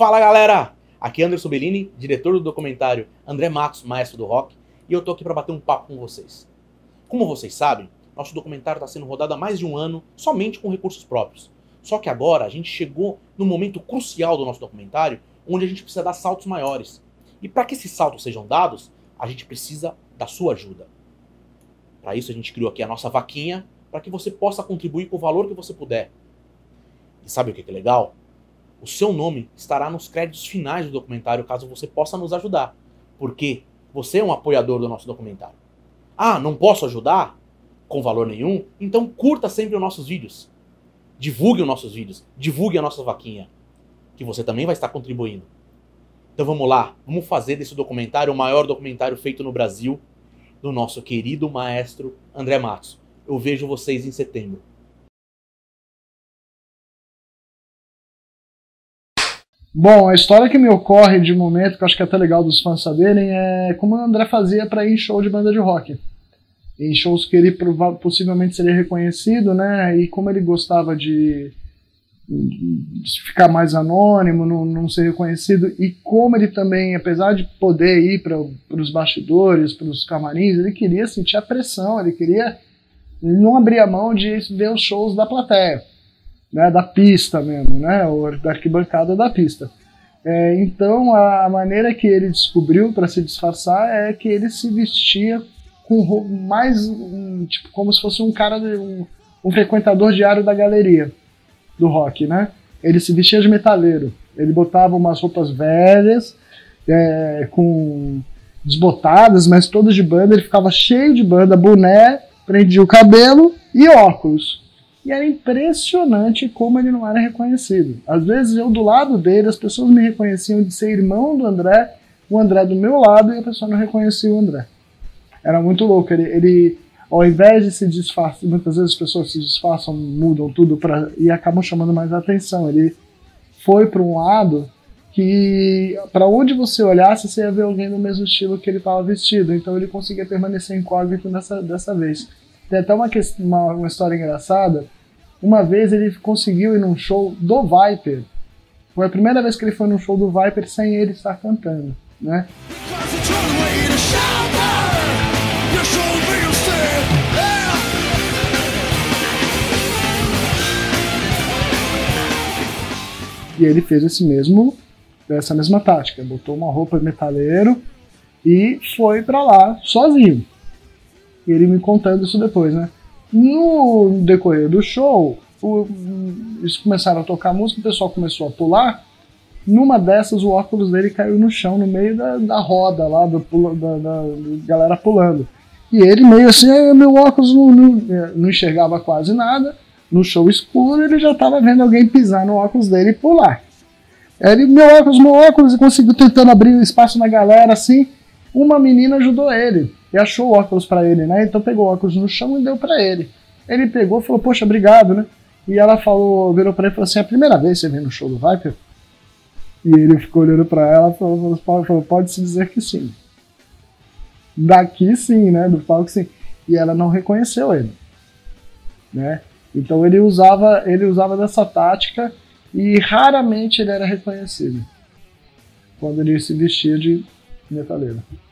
Fala galera, aqui é Anderson Bellini, diretor do documentário André Matos, Maestro do Rock, e eu tô aqui para bater um papo com vocês. Como vocês sabem, nosso documentário está sendo rodado há mais de um ano somente com recursos próprios. Só que agora a gente chegou no momento crucial do nosso documentário, onde a gente precisa dar saltos maiores. E para que esses saltos sejam dados, a gente precisa da sua ajuda. Para isso a gente criou aqui a nossa vaquinha, para que você possa contribuir com o valor que você puder. E sabe o que é legal? O seu nome estará nos créditos finais do documentário, caso você possa nos ajudar. Porque você é um apoiador do nosso documentário. Ah, não posso ajudar? Com valor nenhum? Então curta sempre os nossos vídeos. Divulgue os nossos vídeos. Divulgue a nossa vaquinha. Que você também vai estar contribuindo. Então vamos lá. Vamos fazer desse documentário o maior documentário feito no Brasil, do nosso querido maestro André Matos. Eu vejo vocês em setembro. Bom, a história que me ocorre de momento, que eu acho que é até legal dos fãs saberem, é como o André fazia para ir em show de banda de rock. Em shows que ele possivelmente seria reconhecido, né? E como ele gostava de ficar mais anônimo, não ser reconhecido, e como ele também, apesar de poder ir para os bastidores, para os camarins, ele queria sentir a pressão, ele não abria mão de ver os shows da plateia. Né, da pista mesmo, né, ou da arquibancada da pista. Então a maneira que ele descobriu para se disfarçar é que ele se vestia com mais tipo, como se fosse um cara, um frequentador diário da galeria do rock, né? Ele se vestia de metaleiro, ele botava umas roupas velhas, com desbotadas, mas todas de banda, ele ficava cheio de banda, boné, prendia o cabelo e óculos. E era impressionante como ele não era reconhecido. Às vezes eu do lado dele, as pessoas me reconheciam de ser irmão do André, o André do meu lado, e a pessoa não reconhecia o André. Era muito louco. Ele ao invés de se disfarçar, muitas vezes as pessoas se disfarçam, mudam tudo e acabam chamando mais atenção. Ele foi para um lado que, para onde você olhasse, você ia ver alguém do mesmo estilo que ele estava vestido. Então ele conseguia permanecer incógnito dessa vez. Tem até uma história engraçada. Uma vez ele conseguiu ir num show do Viper. Foi a primeira vez que ele foi num show do Viper sem ele estar cantando, né? E ele fez essa mesma tática. Botou uma roupa de metaleiro e foi pra lá sozinho. Ele me contando isso depois, né? No decorrer do show, eles começaram a tocar música, o pessoal começou a pular. Numa dessas, o óculos dele caiu no chão, no meio da roda lá, da galera pulando. E ele meio assim, meu óculos não enxergava quase nada. No show escuro, ele já estava vendo alguém pisar no óculos dele e pular. Ele, meu óculos, e conseguiu tentando abrir espaço na galera, assim. Uma menina ajudou ele e achou o óculos pra ele, né? Então pegou o óculos no chão e deu pra ele. Ele pegou e falou, poxa, obrigado, né? E ela virou pra ele e falou assim, é a primeira vez que você vem no show do Viper? E ele ficou olhando pra ela e falou, pode-se dizer que sim. Daqui sim, né? Do palco sim. E ela não reconheceu ele, né? Então ele usava dessa tática e raramente ele era reconhecido quando ele se vestia de metaleiro.